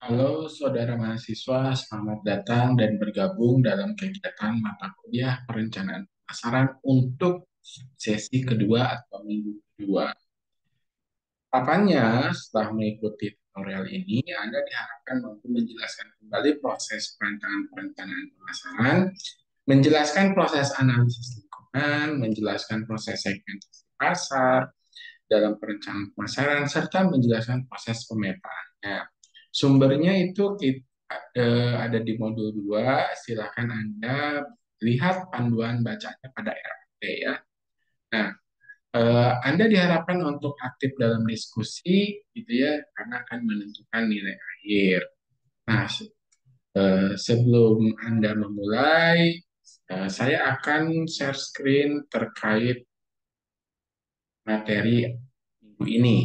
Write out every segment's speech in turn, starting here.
Halo saudara mahasiswa, selamat datang dan bergabung dalam kegiatan mata kuliah perencanaan pemasaran untuk sesi kedua atau minggu kedua. Harapannya, setelah mengikuti tutorial ini, Anda diharapkan mampu menjelaskan kembali proses perencanaan pemasaran, menjelaskan proses analisis lingkungan, menjelaskan proses segmentasi pasar dalam perencanaan pemasaran, serta menjelaskan proses pemetaannya. Sumbernya itu ada di modul 2. Silakan Anda lihat panduan bacanya pada RT ya. Nah, Anda diharapkan untuk aktif dalam diskusi gitu ya, karena akan menentukan nilai akhir. Nah, sebelum Anda memulai, saya akan share screen terkait materi minggu ini.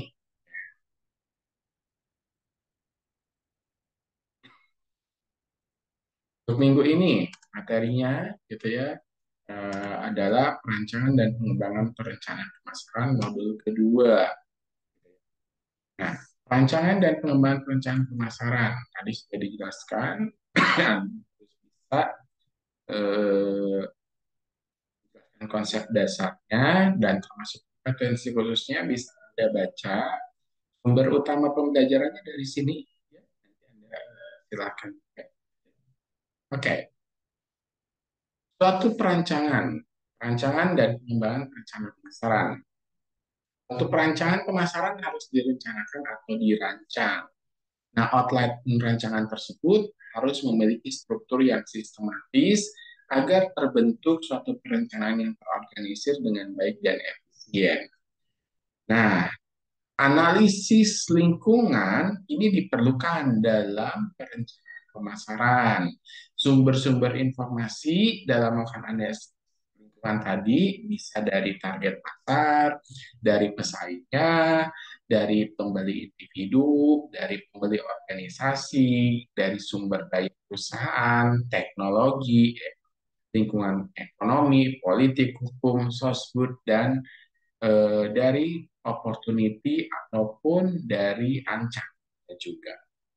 Untuk minggu ini materinya gitu ya, adalah perancangan dan pengembangan perencanaan pemasaran modul kedua. Nah, perancangan dan pengembangan perencanaan pemasaran tadi sudah dijelaskan. Bisa eh, konsep dasarnya dan termasuk potensi khususnya bisa Anda baca. Sumber utama pembelajarannya dari sini. Ya, nanti Anda silakan. Oke, suatu perancangan dan pengembangan perencanaan pemasaran. Untuk perancangan pemasaran harus direncanakan atau dirancang. Nah, outline rancangan tersebut harus memiliki struktur yang sistematis agar terbentuk suatu perencanaan yang terorganisir dengan baik dan efisien. Nah, analisis lingkungan ini diperlukan dalam perencanaan pemasaran. Sumber-sumber informasi dalam melakukan analisis lingkungan tadi bisa dari target pasar, dari pesaingnya, dari pembeli individu, dari pembeli organisasi, dari sumber daya perusahaan, teknologi, lingkungan ekonomi, politik, hukum, sosbud, dan dari opportunity ataupun dari ancaman juga.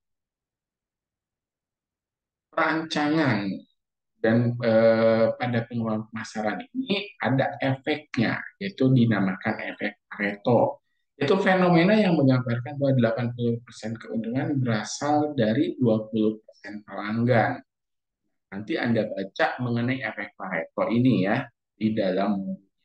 Perancangan dan pada pengelolaan pemasaran ini ada efeknya, yaitu dinamakan efek Pareto. Itu fenomena yang menggambarkan bahwa 80% keuntungan berasal dari 20% pelanggan. Nanti Anda baca mengenai efek Pareto ini ya di dalam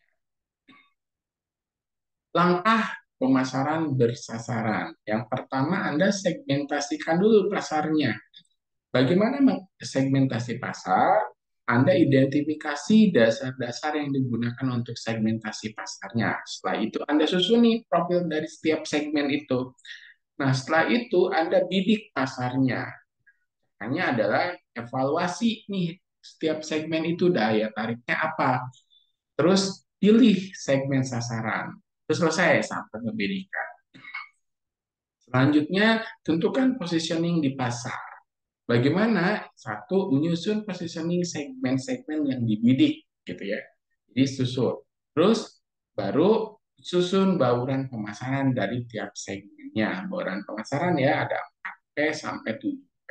langkah pemasaran bersasaran. Yang pertama, Anda segmentasikan dulu pasarnya. Bagaimana segmentasi pasar? Anda identifikasi dasar-dasar yang digunakan untuk segmentasi pasarnya. Setelah itu Anda susuni profil dari setiap segmen itu. Nah, setelah itu Anda bidik pasarnya. Hanya adalah evaluasi nih setiap segmen itu daya tariknya apa. Terus pilih segmen sasaran. Terus selesai sampai membidikan. Selanjutnya, tentukan positioning di pasar. Bagaimana? Satu, menyusun positioning segmen-segmen yang dibidik, gitu ya. Jadi susun. Terus baru susun bauran pemasaran dari tiap segmennya. Bauran pemasaran ya ada 4P sampai 7P.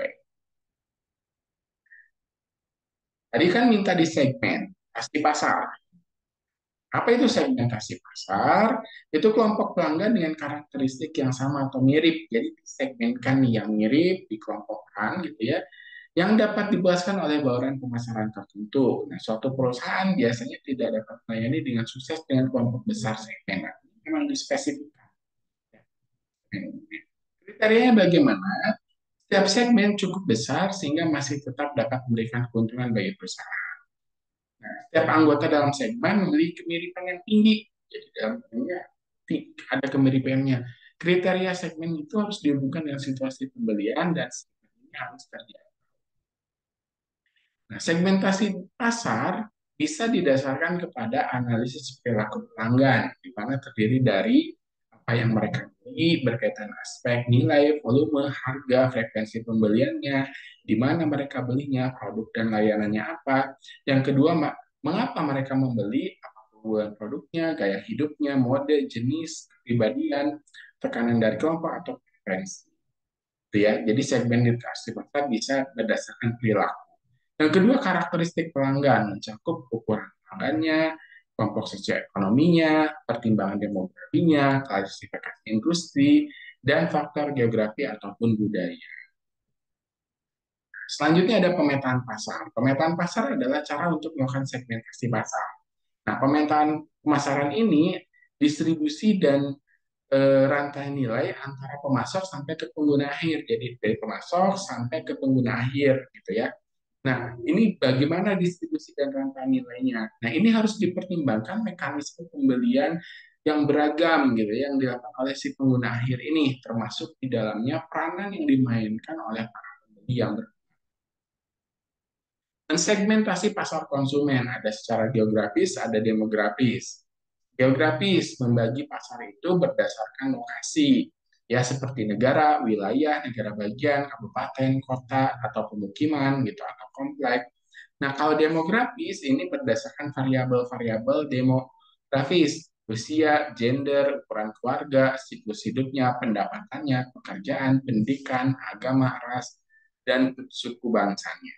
Tadi kan minta di segmen, pasti pasar. Apa itu segmentasi pasar? Itu kelompok pelanggan dengan karakteristik yang sama atau mirip. Jadi disegmenkan yang mirip, dikelompokkan gitu ya, yang dapat dipuaskan oleh bauran pemasaran tertentu. Nah, suatu perusahaan biasanya tidak dapat melayani dengan sukses dengan kelompok besar segmen. Nah, memang dispesifikkan. Kriterianya bagaimana? Setiap segmen cukup besar sehingga masih tetap dapat memberikan keuntungan bagi perusahaan. Nah, setiap anggota dalam segmen memiliki kemiripan yang tinggi. Jadi dalamnya ada kemiripannya. Kriteria segmen itu harus dihubungkan dengan situasi pembelian dan segmen ini harus terjadi. Nah, segmentasi pasar bisa didasarkan kepada analisis perilaku pelanggan, di mana terdiri dari apa yang mereka beli berkaitan aspek nilai, volume, harga, frekuensi pembeliannya, di mana mereka belinya, produk dan layanannya apa. Yang kedua, mengapa mereka membeli, apa keunggulan produknya, gaya hidupnya, mode, jenis, kepribadian, tekanan dari kelompok atau preferensi. gitu ya. Jadi segmentasi pasar bisa berdasarkan perilaku. Yang kedua, karakteristik pelanggan mencakup ukuran pelanggannya, kelompok sosioekonominya, pertimbangan demografinya, klasifikasi industri, dan faktor geografi ataupun budaya. Selanjutnya ada pemetaan pasar. Pemetaan pasar adalah cara untuk melakukan segmentasi pasar. Nah, pemetaan pemasaran ini distribusi dan rantai nilai antara pemasok sampai ke pengguna akhir. Jadi dari pemasok sampai ke pengguna akhir gitu ya. Nah, ini bagaimana distribusi dan rantai nilainya. Nah, ini harus dipertimbangkan mekanisme pembelian yang beragam gitu ya, yang dilakukan oleh si pengguna akhir ini, termasuk di dalamnya peranan yang dimainkan oleh para pembeli yang segmentasi pasar konsumen ada secara geografis, ada demografis. Geografis membagi pasar itu berdasarkan lokasi, ya seperti negara, wilayah, negara bagian, kabupaten, kota, atau pemukiman gitu atau kompleks. Nah, kalau demografis ini berdasarkan variabel-variabel demografis, usia, gender, ukuran keluarga, siklus hidupnya, pendapatannya, pekerjaan, pendidikan, agama, ras, dan suku bangsanya.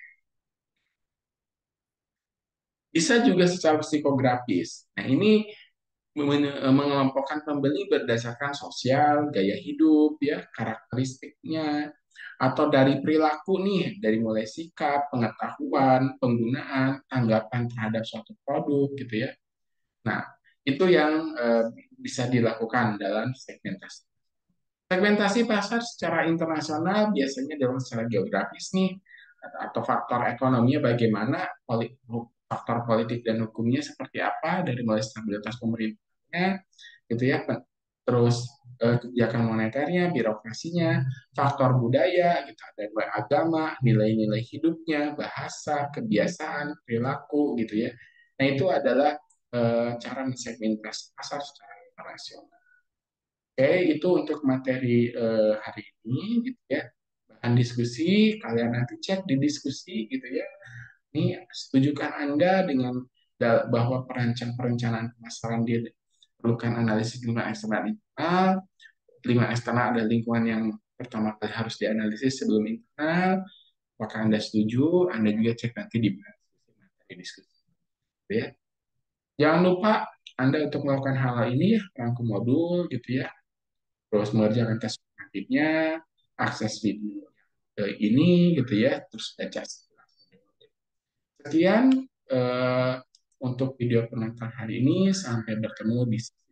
Bisa juga secara psikografis. Nah, ini mengelompokkan pembeli berdasarkan sosial, gaya hidup, ya, karakteristiknya, atau dari perilaku nih, dari mulai sikap, pengetahuan, penggunaan, tanggapan terhadap suatu produk, gitu ya. Nah, itu yang bisa dilakukan dalam segmentasi. Segmentasi pasar secara internasional biasanya dalam secara geografis nih, atau faktor ekonominya bagaimana, faktor politik dan hukumnya seperti apa, dari mulai stabilitas pemerintahnya, gitu ya, terus kebijakan moneternya, birokrasinya, faktor budaya, gitu, ada agama, nilai-nilai hidupnya, bahasa, kebiasaan, perilaku, gitu ya. Nah, itu adalah cara mensegmentasi pasar secara internasional. Oke, itu untuk materi hari ini, gitu ya. Bahan diskusi, kalian nanti cek di diskusi, gitu ya. Ini setujukah Anda dengan bahwa perencanaan pemasaran diperlukan analisis lingkungan eksternal internal? Lingkungan eksternal adalah lingkungan yang pertama kali harus dianalisis sebelum internal. Apakah Anda setuju? Anda juga cek nanti di materi diskusi. Gitu ya. Jangan lupa Anda untuk melakukan hal ini ya, rangkum modul gitu ya, terus mengerjakan tes formatifnya, akses video ini gitu ya, terus baca. Sekian untuk video penonton hari ini. Sampai bertemu di